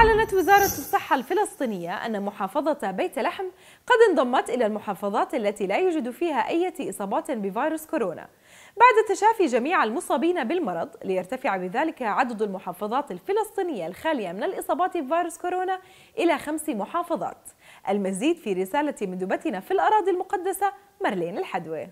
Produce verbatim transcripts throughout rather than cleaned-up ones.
أعلنت وزارة الصحة الفلسطينية أن محافظة بيت لحم قد انضمت إلى المحافظات التي لا يوجد فيها أي إصابات بفيروس كورونا بعد تشافي جميع المصابين بالمرض، ليرتفع بذلك عدد المحافظات الفلسطينية الخالية من الإصابات بفيروس كورونا إلى خمس محافظات. المزيد في رسالة مندوبتنا في الأراضي المقدسة مارلين الحدوي.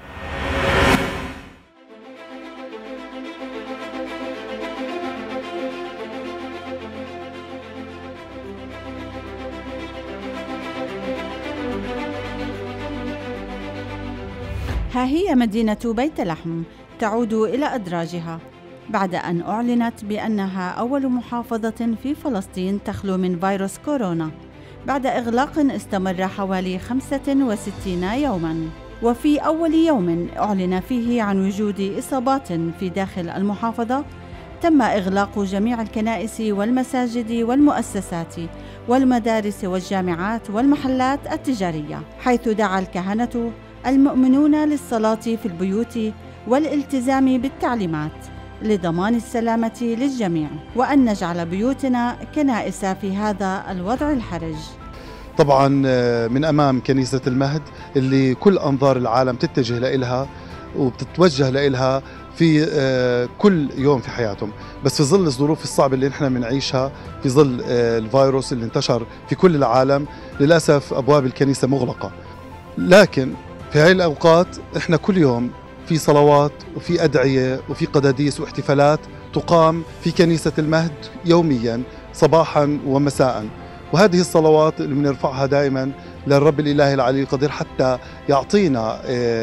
ها هي مدينة بيت لحم تعود إلى أدراجها بعد أن أعلنت بأنها أول محافظة في فلسطين تخلو من فيروس كورونا بعد إغلاق استمر حوالي خمسة وستين يوماً. وفي أول يوم أعلن فيه عن وجود إصابات في داخل المحافظة تم إغلاق جميع الكنائس والمساجد والمؤسسات والمدارس والجامعات والمحلات التجارية، حيث دعا الكهنة المؤمنون للصلاة في البيوت والالتزام بالتعليمات لضمان السلامة للجميع، وأن نجعل بيوتنا كنائس في هذا الوضع الحرج. طبعا من أمام كنيسة المهد اللي كل أنظار العالم تتجه لإلها وبتتوجه لإلها في كل يوم في حياتهم، بس في ظل الظروف الصعبة اللي نحن بنعيشها، في ظل الفيروس اللي انتشر في كل العالم، للأسف أبواب الكنيسة مغلقة. لكن في هاي الأوقات إحنا كل يوم في صلوات وفي أدعية وفي قداديس واحتفالات تقام في كنيسة المهد يوميا صباحا ومساء، وهذه الصلوات اللي بنرفعها دائما للرب الإله العلي القدير حتى يعطينا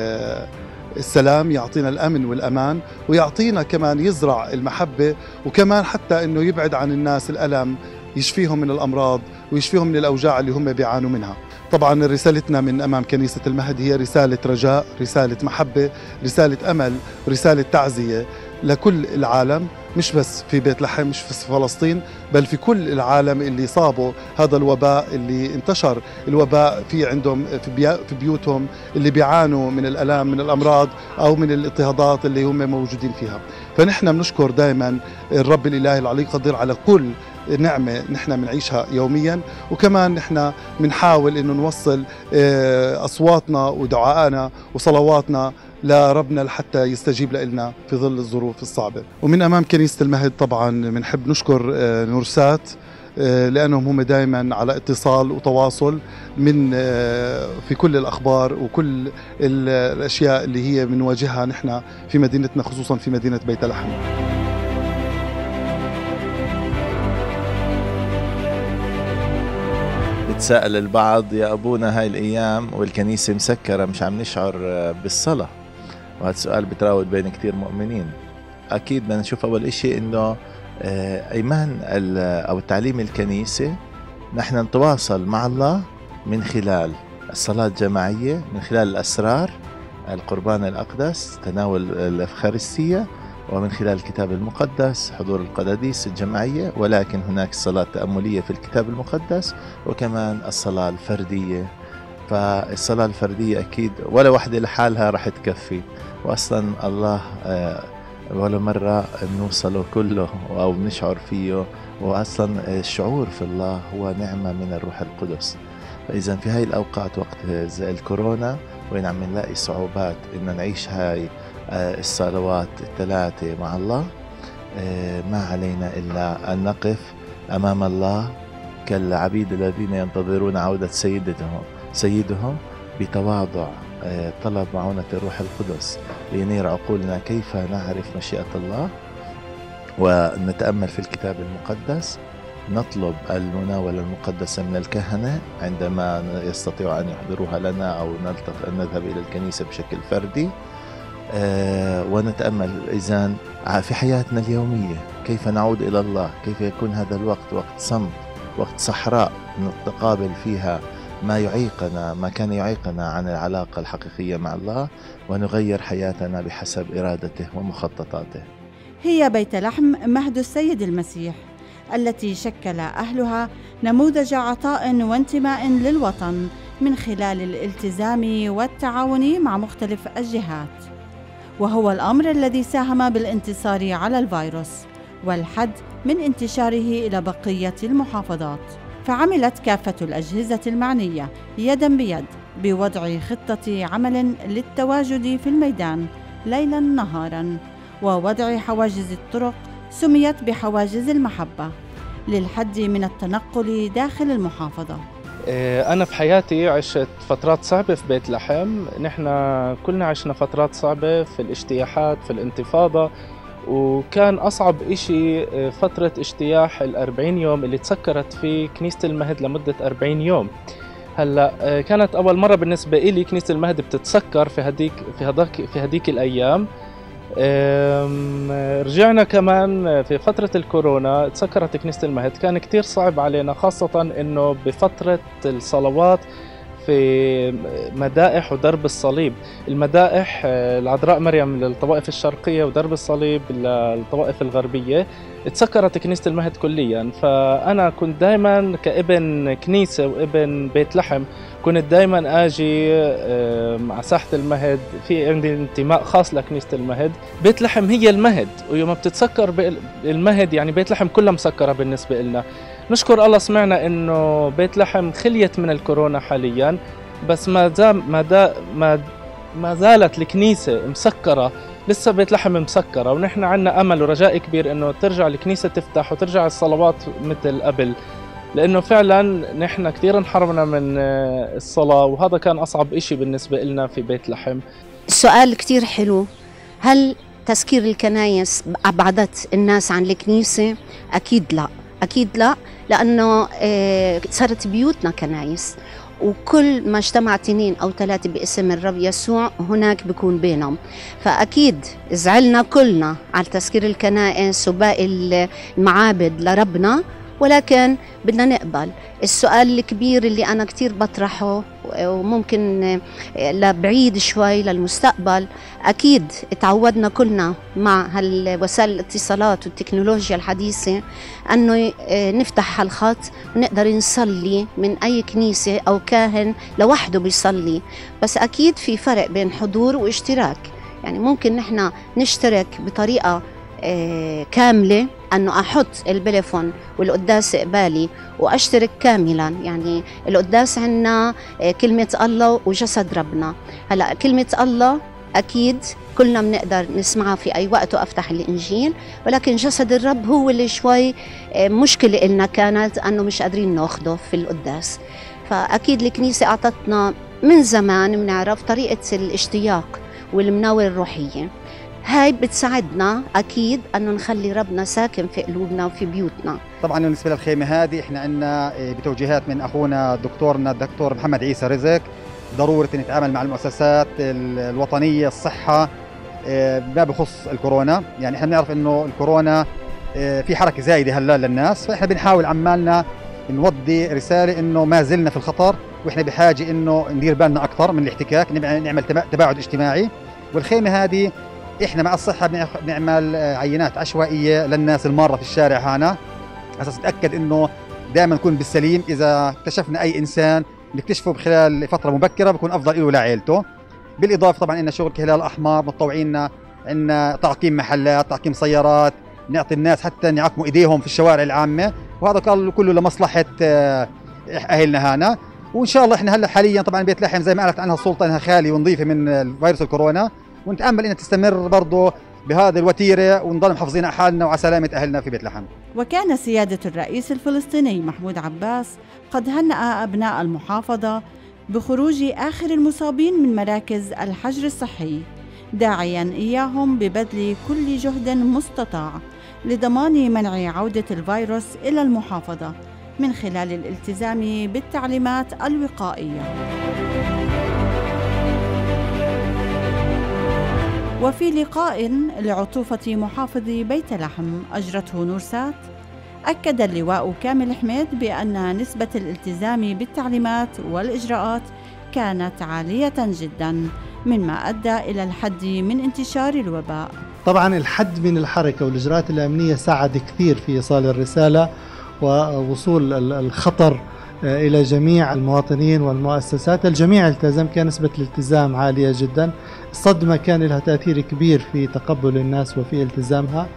السلام، يعطينا الأمن والأمان، ويعطينا كمان يزرع المحبة، وكمان حتى أنه يبعد عن الناس الألم، يشفيهم من الأمراض ويشفيهم من الأوجاع اللي هم بيعانوا منها. طبعا رسالتنا من أمام كنيسة المهد هي رسالة رجاء، رسالة محبة، رسالة أمل، رسالة تعزية لكل العالم، مش بس في بيت لحم، مش في فلسطين، بل في كل العالم اللي صابوا هذا الوباء، اللي انتشر الوباء في عندهم في بيوتهم، اللي بيعانوا من الآلام، من الأمراض أو من الاضطهادات اللي هم موجودين فيها. فنحن بنشكر دائما الرب الإله العلي القدير على كل نعمة نحن بنعيشها يوميا، وكمان نحن بنحاول انه نوصل اصواتنا ودعائنا وصلواتنا لربنا لحتى يستجيب لنا في ظل الظروف الصعبة. ومن امام كنيسة المهد طبعا بنحب نشكر نورسات لانهم هم دائما على اتصال وتواصل من في كل الاخبار وكل الاشياء اللي هي بنواجهها نحن في مدينتنا، خصوصا في مدينة بيت لحم. بتسأل البعض يا أبونا هاي الأيام والكنيسة مسكرة مش عم نشعر بالصلاة، وهذا السؤال بتراود بين كتير مؤمنين. أكيد بدنا نشوف أول إشي إنه إيمان أو تعليم الكنيسة نحن نتواصل مع الله من خلال الصلاة الجماعية، من خلال الأسرار، القربان الأقدس، تناول الأفخارستية، ومن خلال الكتاب المقدس، حضور القداديس الجماعية، ولكن هناك صلاة تأملية في الكتاب المقدس، وكمان الصلاة الفردية. فالصلاة الفردية أكيد ولا واحدة لحالها رح تكفي، وأصلا الله ولا مرة بنوصله كله أو بنشعر فيه، وأصلا الشعور في الله هو نعمة من الروح القدس. فإذا في هاي الأوقات وقت زي الكورونا وين عم نلاقي صعوبات إن نعيش هاي الصلوات الثلاثة مع الله، ما علينا إلا أن نقف أمام الله كالعبيد الذين ينتظرون عودة سيدهم سيدهم بتواضع، طلب معونة الروح القدس لينير عقولنا كيف نعرف مشيئة الله، ونتأمل في الكتاب المقدس، نطلب المناولة المقدسة من الكهنة عندما يستطيعوا أن يحضروها لنا أو نذهب إلى الكنيسة بشكل فردي، أه ونتأمل إذن في حياتنا اليومية كيف نعود إلى الله، كيف يكون هذا الوقت وقت صمت، وقت صحراء نتقابل فيها ما يعيقنا ما كان يعيقنا عن العلاقة الحقيقية مع الله، ونغير حياتنا بحسب إرادته ومخططاته. هي بيت لحم مهد السيد المسيح التي شكل أهلها نموذج عطاء وانتماء للوطن من خلال الالتزام والتعاون مع مختلف الجهات، وهو الأمر الذي ساهم بالانتصار على الفيروس والحد من انتشاره إلى بقية المحافظات. فعملت كافة الأجهزة المعنية يداً بيد بوضع خطة عمل للتواجد في الميدان ليلاً نهاراً، ووضع حواجز الطرق سميت بحواجز المحبة للحد من التنقل داخل المحافظة. أنا في حياتي عشت فترات صعبة في بيت لحم، نحن كلنا عشنا فترات صعبة في الاجتياحات في الانتفاضة، وكان أصعب إشي فترة اجتياح الأربعين يوم اللي تسكرت فيه كنيسة المهد لمدة أربعين يوم. هلا كانت أول مرة بالنسبة إلي كنيسة المهد بتتسكر في هديك في هداك في هديك الأيام. رجعنا كمان في فترة الكورونا تسكرت كنيسة المهد، كان كتير صعب علينا، خاصة إنه بفترة الصلوات في مدائح ودرب الصليب. المدائح العذراء مريم للطوائف الشرقية ودرب الصليب للطوائف الغربية تسكرت كنيسة المهد كليا. فأنا كنت دايما كابن كنيسة وابن بيت لحم كنت دايما اجي على ساحة المهد، في عندي انتماء خاص لكنيسة المهد. بيت لحم هي المهد، ويوم بتتسكر المهد يعني بيت لحم كلها مسكرة بالنسبة لنا. نشكر الله سمعنا انه بيت لحم خليت من الكورونا حاليا، بس ما زال ما, ما ما زالت الكنيسة مسكرة، لسه بيت لحم مسكرة، ونحن عنا امل ورجاء كبير انه ترجع الكنيسة تفتح وترجع الصلوات مثل قبل، لأنه فعلا نحن كثير انحرمنا من الصلاة، وهذا كان أصعب إشي بالنسبة لنا في بيت لحم. السؤال كثير حلو، هل تسكير الكنايس أبعدت الناس عن الكنيسة؟ أكيد لا، أكيد لا، لأنه صارت بيوتنا كنايس، وكل ما اجتمع اثنين أو ثلاثة باسم الرب يسوع هناك بيكون بينهم. فأكيد زعلنا كلنا على تسكير الكنائس وباقي المعابد لربنا، ولكن بدنا نقبل. السؤال الكبير اللي أنا كتير بطرحه وممكن لبعيد شوي للمستقبل، أكيد تعودنا كلنا مع هالوسائل الاتصالات والتكنولوجيا الحديثة أنه نفتح هالخط ونقدر نصلي من أي كنيسة أو كاهن لوحده بيصلي، بس أكيد في فرق بين حضور واشتراك. يعني ممكن نحن نشترك بطريقة كاملة، أنه أحط البليفون والقداس قبالي وأشترك كاملا. يعني القداس عنا كلمة الله وجسد ربنا. هلأ كلمة الله أكيد كلنا بنقدر نسمعها في أي وقت وأفتح الإنجيل، ولكن جسد الرب هو اللي شوي مشكلة إلنا كانت أنه مش قادرين ناخده في القداس. فأكيد الكنيسة أعطتنا من زمان بنعرف طريقة الاشتياق والمناولة الروحية، هاي بتساعدنا أكيد أنه نخلي ربنا ساكن في قلوبنا وفي بيوتنا. طبعا بالنسبة للخيمة هذه إحنا عندنا بتوجيهات من أخونا دكتورنا الدكتور محمد عيسى رزق، ضرورة نتعامل مع المؤسسات الوطنية الصحة ما بخص الكورونا. يعني إحنا بنعرف إنه الكورونا في حركة زايدة هلا للناس، فإحنا بنحاول عمالنا نودي رسالة إنه ما زلنا في الخطر، وإحنا بحاجة إنه ندير بالنا أكثر من الاحتكاك، نعمل تباعد اجتماعي. والخيمة هذه احنا مع الصحه بنعمل عينات عشوائيه للناس الماره في الشارع هنا، على اساس نتاكد انه دائما نكون بالسليم. اذا اكتشفنا اي انسان نكتشفه بخلال فتره مبكره بكون افضل له ولعائلته. بالاضافه طبعا عندنا شغل كهلال الاحمر متطوعين، عندنا تعقيم محلات، تعقيم سيارات، نعطي الناس حتى يعقموا ايديهم في الشوارع العامه، وهذا كله لمصلحه اهلنا هنا. وان شاء الله احنا هلا حاليا طبعا بيت لحم زي ما قالت عنها السلطه انها خاليه ونظيفه من فيروس الكورونا، ونتأمل أنها تستمر برضه بهذه الوتيرة ونضل محافظين على حالنا وعلى سلامة أهلنا في بيت لحم. وكان سيادة الرئيس الفلسطيني محمود عباس قد هنأ أبناء المحافظة بخروج آخر المصابين من مراكز الحجر الصحي، داعياً إياهم ببذل كل جهد مستطاع لضمان منع عودة الفيروس إلى المحافظة من خلال الالتزام بالتعليمات الوقائية. وفي لقاء لعطوفة محافظ بيت لحم أجرته نورسات، أكد اللواء كامل حميد بأن نسبة الالتزام بالتعليمات والإجراءات كانت عالية جداً، مما أدى إلى الحد من انتشار الوباء. طبعاً الحد من الحركة والإجراءات الأمنية ساعد كثير في إيصال الرسالة ووصول الخطر إلى جميع المواطنين والمؤسسات. الجميع التزم، كان نسبة الالتزام عالية جدا. الصدمة كان لها تأثير كبير في تقبل الناس وفي التزامها،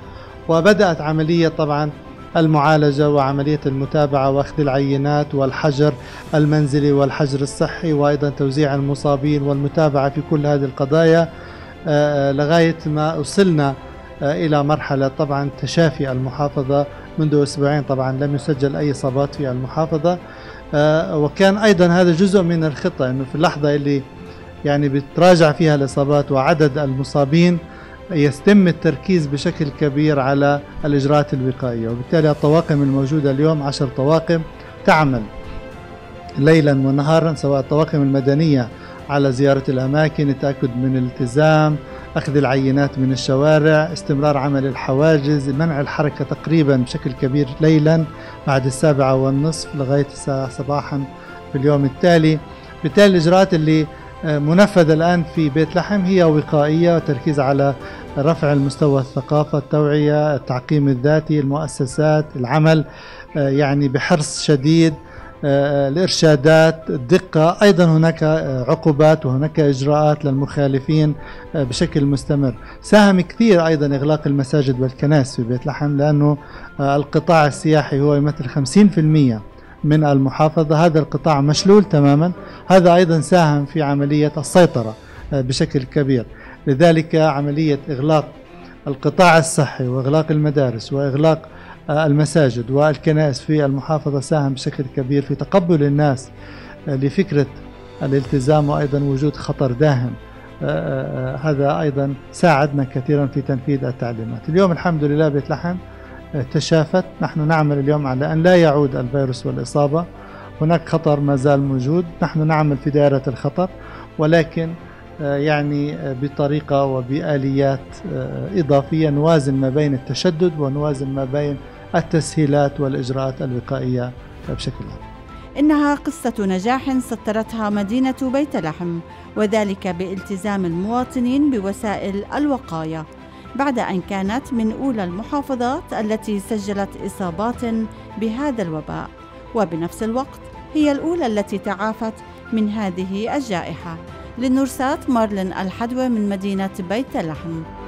وبدأت عملية طبعا المعالجة وعملية المتابعة وأخذ العينات والحجر المنزلي والحجر الصحي وأيضا توزيع المصابين والمتابعة في كل هذه القضايا لغاية ما وصلنا إلى مرحلة طبعا تشافي المحافظة. منذ أسبوعين طبعا لم يسجل أي إصابات في المحافظة، وكان أيضا هذا جزء من الخطة، أنه في اللحظة اللي يعني بتراجع فيها الإصابات وعدد المصابين يتم التركيز بشكل كبير على الإجراءات الوقائية. وبالتالي الطواقم الموجودة اليوم عشر طواقم تعمل ليلا ونهارا، سواء الطواقم المدنية على زيارة الأماكن، التأكد من الالتزام، أخذ العينات من الشوارع، استمرار عمل الحواجز، منع الحركة تقريبا بشكل كبير ليلا بعد السابعة والنصف لغاية الساعة صباحا في اليوم التالي. بالتالي الإجراءات اللي منفذة الآن في بيت لحم هي وقائية وتركيز على رفع المستوى الثقافة، التوعية، التعقيم الذاتي، المؤسسات، العمل يعني بحرص شديد، الإرشادات، الدقة، أيضا هناك عقوبات وهناك إجراءات للمخالفين بشكل مستمر. ساهم كثير أيضا إغلاق المساجد والكنائس في بيت لحم، لأنه القطاع السياحي هو يمثل خمسين بالمئة من المحافظة، هذا القطاع مشلول تماما، هذا أيضا ساهم في عملية السيطرة بشكل كبير. لذلك عملية إغلاق القطاع الصحي وإغلاق المدارس وإغلاق المساجد والكنائس في المحافظة ساهم بشكل كبير في تقبل الناس لفكرة الالتزام وأيضا وجود خطر داهم. هذا أيضا ساعدنا كثيرا في تنفيذ التعليمات. اليوم الحمد لله بيت لحم تشافت، نحن نعمل اليوم على أن لا يعود الفيروس والإصابة، هناك خطر ما زال موجود، نحن نعمل في دائرة الخطر ولكن يعني بطريقة وبآليات إضافية نوازن ما بين التشدد ونوازن ما بين التسهيلات والإجراءات الوقائية بشكل عام. إنها قصة نجاح سطرتها مدينة بيت لحم، وذلك بالتزام المواطنين بوسائل الوقاية، بعد أن كانت من أولى المحافظات التي سجلت إصابات بهذا الوباء، وبنفس الوقت هي الأولى التي تعافت من هذه الجائحة. للنورسات مارلين الحدوى من مدينة بيت لحم.